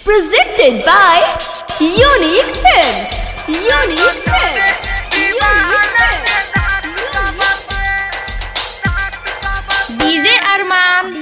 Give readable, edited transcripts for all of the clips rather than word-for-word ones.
Presented by Unique Films. Unique Films. Unique Films. DJ Arman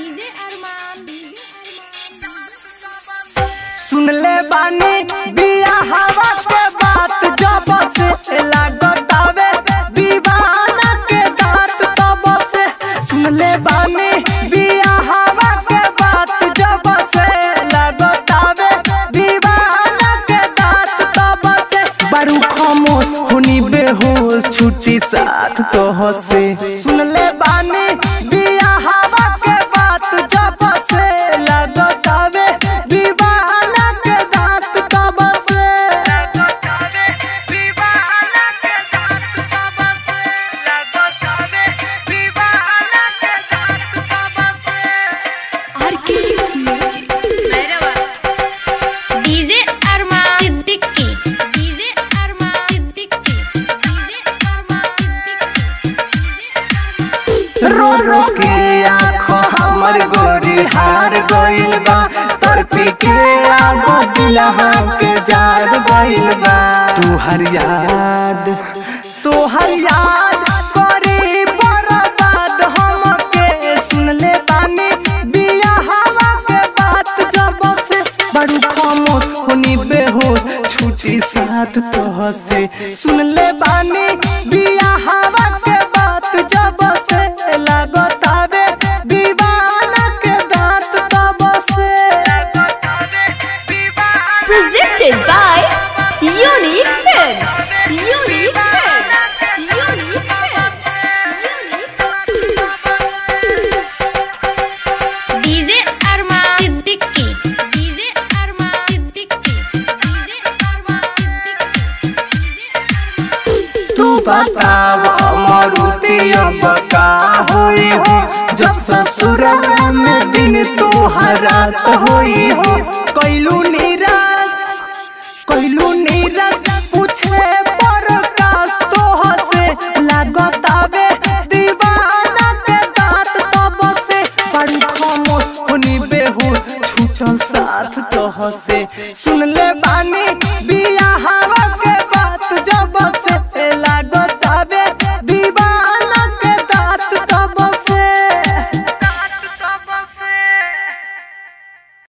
सुन ले बानी बिया हवा के बात जब से लागतावे दीवाना के दांत तब से सुन ले बानी बिया हवा के बात जब से लागतावे दीवाना के दांत तब से बड़ू खामोश होनी बेहोश छुट्टी साथ तो से सुन ले बानी बिया हवा के बात जब से लागतावे दीवाना के दांत तब से दीवाना के दांत तब से लागतावे दीवाना के दांत तब से आरके म्यूजिक मेरा DJ Arman Siddiqui DJ Arman Siddiqui DJ Arman Siddiqui रो रो के आँखों हमर गोरी हार गइल बा तरपी के आगो दुल्हा के जार गइल बा तुहर याद करी बर्बाद हमके सुन ले बानी बिया हवा के बात जब से बड़ू खामोश होनी बेहोश छुट्टी साथ तो से सुन ले बानी बिया हवा के बात जब से लागतावे दीवाना के दांत तब से Presented by Unique Films. Unique Films. Unique Films. DJ Arman Siddiqui DJ Arman Siddiqui DJ Arman Siddiqui तू बताव अमरुतिया बका होई हो जब ससुर में दिन तोहरात होई हो कैलू नीरस पूछे पर काश तोह से लागतावे